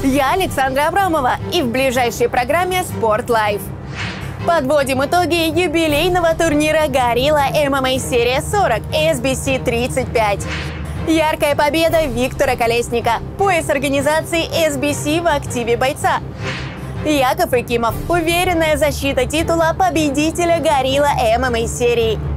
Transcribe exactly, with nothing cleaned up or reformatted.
Я Александра Абрамова, и в ближайшей программе «Спорт Лайв». Подводим итоги юбилейного турнира «Горилла эм эм а серия сорок» эс би си тридцать пять. Яркая победа Виктора Колесника. Пояс организации эс би си в активе бойца. Яков Якимов. Уверенная защита титула победителя «Горилла эм эм а серии».